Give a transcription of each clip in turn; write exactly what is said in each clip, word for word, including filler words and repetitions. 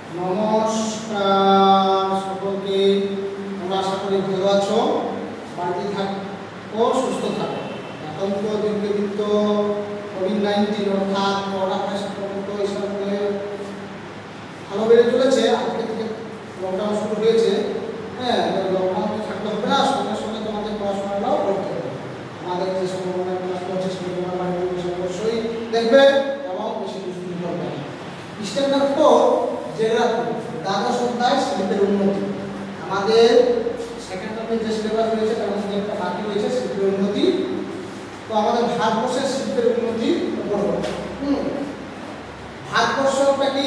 নমস্কার সকলকে, তোমরা আশা করি ভালো আছো, বাড়িতে থাকো, সুস্থ থাকো। এখন তো দিনকে দিন তো কোভিড নাইন্টিন অর্থাৎ করোনা ভাইরাস সংক্রমণ এইসব ভালো বেড়ে চলেছে। আজকে থেকে লকডাউন শুরু হয়েছে। হ্যাঁ, লকডাউন তো থাকতে হবে না, সঙ্গে সঙ্গে তোমাদের পড়াশোনাটাও করতে হবে। আমাদের যে সম্ভাবনা ক্লাস করছে সেগুলো তোমরা বাড়িতে বসে অবশ্যই দেখবে এবং বেশি দুষ্টুমি করবে না। স্ট্যান্ডার্ড ফোর জিওগ্রাফি দ্বাদশ অধ্যায় শিল্পের উন্নতি। আমাদের সেকেন্ড টার্মের যে সিলেবাস রয়েছে তার মধ্যে একটা বাকি রয়েছে শিল্পের উন্নতি। তো আমাদের ভারতবর্ষের শিল্পের উন্নতি করব। হুম ভারতবর্ষটা কি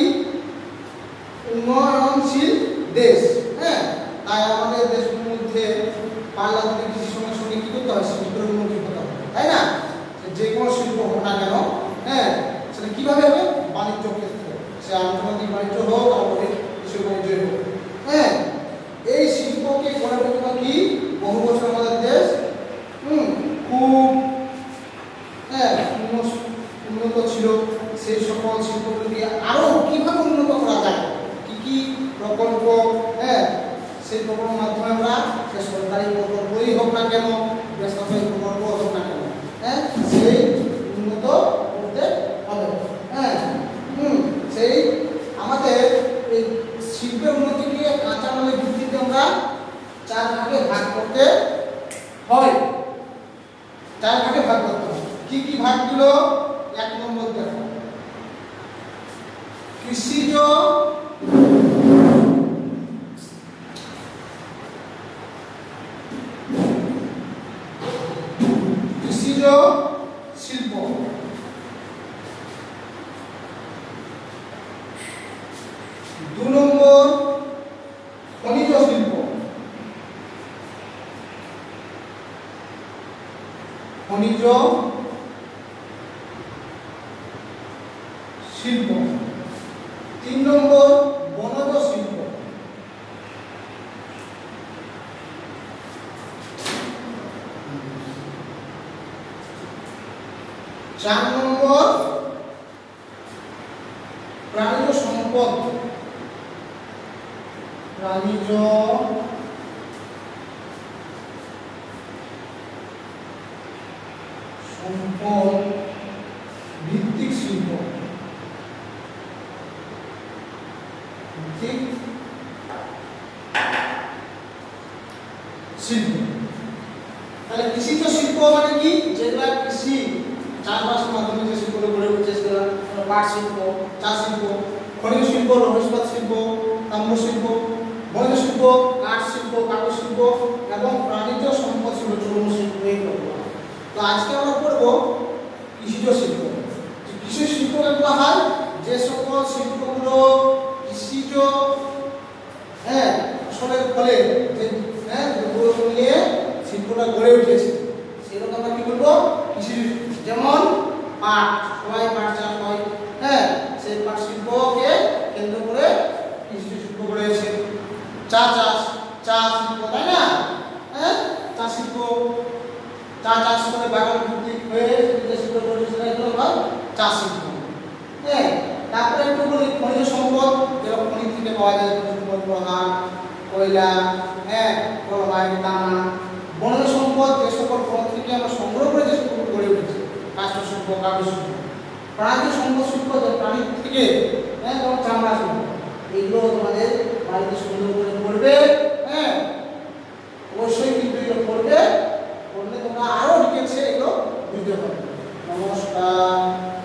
উন্নয়নশীল দেশ। হ্যাঁ, তাই আমাদের দেশের মধ্যে পাল্লাতে কৃষির সঙ্গে সঙ্গে কি করতে হয়, শিল্পের উন্নতি হতে হবে, তাই না? যে কোনো শিল্প হোক না কেন, হ্যাঁ, সেটা কিভাবে হবে? বাণিজ্য ক্ষেত্রে, সে আন্তর্জাতিক বাণিজ্য হোক আর কৃষি বাণিজ্য হোক। হ্যাঁ, এই শিল্পকে গড়ে তোলা কি বহু বছর আমাদের দেশ হুম খুব হ্যাঁ উন্নত ছিল। সেই সকল শিল্পগুলিকে আরো কিভাবে উন্নত করা যায়, কি কি প্রকল্প, হ্যাঁ, সেই প্রকল্পের মাধ্যমে আমরা সে সরকারি প্রকল্পই হোক না কেন, বেসরকারি প্রকল্প হোক না কেন, হ্যাঁ, সেই উন্নত করতে হবে। হ্যাঁ হুম সেই আমাদের এই শিল্পের উন্নতিকে কাঁচামালের ভিত্তিতে আমরা চার ভাগে ভাগ করতে হয়। চার ভাগে ভাগ করতে হয়। কি কি ভাগগুলো? এক নম্বর দেখো, কৃষিজ কৃষিজ শিল্প। দু নম্বর খনিজ শিল্প। খনিজ শিল্প। তিন নম্বর বনজ শিল্প। চার নম্বর প্রাণীজ সম্পদ। প্রাণীজ সম্পদ ভিত্তিক শিল্প। ভিত্তিক শিল্প। তাহলে কৃষিজ শিল্প মানে কি? যেগুলা কৃষি চাষবাসের মাধ্যমে যে শিল্পগুলো গড়ে উঠেছে সেগুলো পাট শিল্প, চা শিল্প, খনিজ শিল্প, লৌহ ইস্পাত শিল্প, তাম্র শিল্প, বনজ শিল্প, কাঠ শিল্প, কাগজ শিল্প এবং প্রাণীজ সম্পদ শিল্প, চর্ম শিল্প এইগুলো। তো আজকে আমরা পড়ব কৃষিজ শিল্প। কৃষি শিল্প বলা হয় যে সকল শিল্পগুলো কৃষিজ হ্যাঁ ফসলের ফলে যে হ্যাঁ দ্রব্যগুলো নিয়ে শিল্পটা গড়ে উঠেছে সেরকম আমরা কি বলবো? কৃষি। যেমন পাট, সবাই পাট চাষ হয়, হ্যাঁ, সেই পাট শিল্পকে কেন্দ্র করে কৃষি শিল্প গড়েছে। চা চাষ, চা শিল্প, তাই না? হ্যাঁ, চা শিল্প, চা চাষ করে বাগান ভিত্তিক হয়ে যে শিল্প গড়েছে সেটা হয় চা শিল্প। হ্যাঁ, তারপরে একটু বলি খনিজ সম্পদ। যেরকম খনি থেকে পাওয়া যায় সম্পদ, লোহা, কয়লা, হ্যাঁ, ক্রোমাইট, তামা। বনজ সম্পদ যে সকল বন থেকে আমরা সংগ্রহ করে যে সকল গড়ে উঠেছে, কাষ্ঠ শিল্প, কাগজ শিল্প। প্রাণীজ সম্পদ শিল্প, যে প্রাণী থেকে হ্যাঁ যেমন চামড়া শিল্প। এগুলো তোমাদের বাড়িতে সুন্দর করে পড়বে। হ্যাঁ, অবশ্যই কিন্তু এগুলো পড়বে, পড়লে তোমরা আরো ডিটেলসে এগুলো বুঝতে পারবে। নমস্কার।